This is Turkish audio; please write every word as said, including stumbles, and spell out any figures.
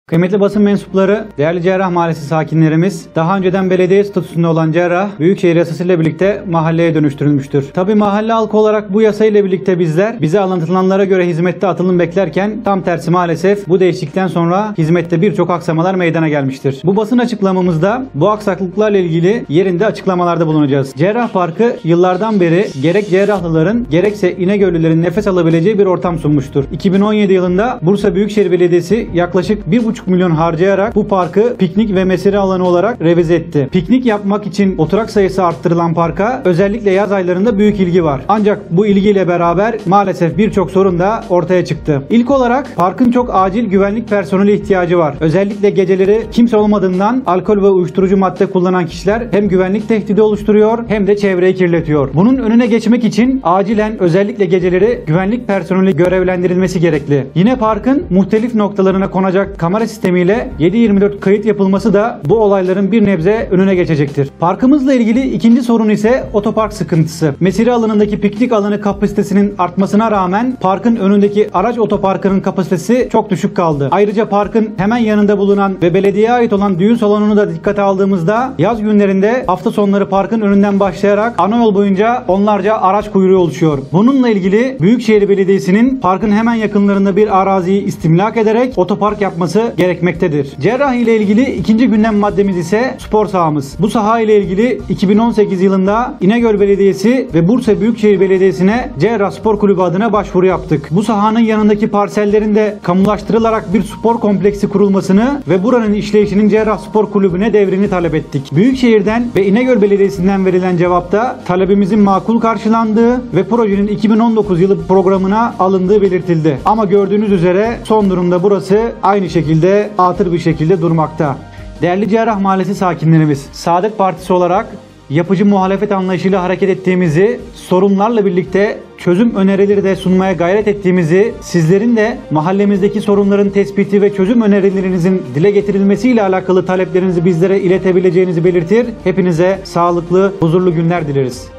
Kıymetli basın mensupları, değerli Cerrah Mahallesi sakinlerimiz, daha önceden belediye statüsünde olan Cerrah, Büyükşehir yasasıyla birlikte mahalleye dönüştürülmüştür. Tabi mahalle halkı olarak bu yasayla birlikte bizler, bize anlatılanlara göre hizmette atılım beklerken, tam tersi maalesef bu değişiklikten sonra hizmette birçok aksamalar meydana gelmiştir. Bu basın açıklamamızda bu aksaklıklarla ilgili yerinde açıklamalarda bulunacağız. Cerrah Parkı yıllardan beri gerek Cerrahlıların gerekse İnegöllülerin nefes alabileceği bir ortam sunmuştur. iki bin on yedi yılında Bursa Büyükşehir Belediyesi yaklaşık bir buçuk milyon harcayarak bu parkı piknik ve mesire alanı olarak revize etti. Piknik yapmak için oturak sayısı arttırılan parka özellikle yaz aylarında büyük ilgi var. Ancak bu ilgiyle beraber maalesef birçok sorun da ortaya çıktı. İlk olarak parkın çok acil güvenlik personeli ihtiyacı var. Özellikle geceleri kimse olmadığından alkol ve uyuşturucu madde kullanan kişiler hem güvenlik tehdidi oluşturuyor hem de çevreyi kirletiyor. Bunun önüne geçmek için acilen özellikle geceleri güvenlik personeli görevlendirilmesi gerekli. Yine parkın muhtelif noktalarına konacak kamera sistemiyle yedi yirmi dört kayıt yapılması da bu olayların bir nebze önüne geçecektir. Parkımızla ilgili ikinci sorun ise otopark sıkıntısı. Mesire alanındaki piknik alanı kapasitesinin artmasına rağmen parkın önündeki araç otoparkının kapasitesi çok düşük kaldı. Ayrıca parkın hemen yanında bulunan ve belediyeye ait olan düğün salonunu da dikkate aldığımızda yaz günlerinde hafta sonları parkın önünden başlayarak ana yol boyunca onlarca araç kuyruğu oluşuyor. Bununla ilgili Büyükşehir Belediyesi'nin parkın hemen yakınlarında bir araziyi istimlak ederek otopark yapması gerekmektedir. Cerrah ile ilgili ikinci gündem maddemiz ise spor sahamız. Bu saha ile ilgili iki bin on sekiz yılında İnegöl Belediyesi ve Bursa Büyükşehir Belediyesi'ne Cerrah Spor Kulübü adına başvuru yaptık. Bu sahanın yanındaki parsellerin de kamulaştırılarak bir spor kompleksi kurulmasını ve buranın işleyişinin Cerrah Spor Kulübü'ne devrini talep ettik. Büyükşehir'den ve İnegöl Belediyesi'nden verilen cevapta talebimizin makul karşılandığı ve projenin iki bin on dokuz yılı programına alındığı belirtildi. Ama gördüğünüz üzere son durumda burası aynı şekilde atır bir şekilde durmakta. Değerli Cerrah Mahallesi sakinlerimiz, Saadet Partisi olarak yapıcı muhalefet anlayışıyla hareket ettiğimizi, sorunlarla birlikte çözüm önerileri de sunmaya gayret ettiğimizi, sizlerin de mahallemizdeki sorunların tespiti ve çözüm önerilerinizin dile getirilmesiyle alakalı taleplerinizi bizlere iletebileceğinizi belirtir. Hepinize sağlıklı, huzurlu günler dileriz.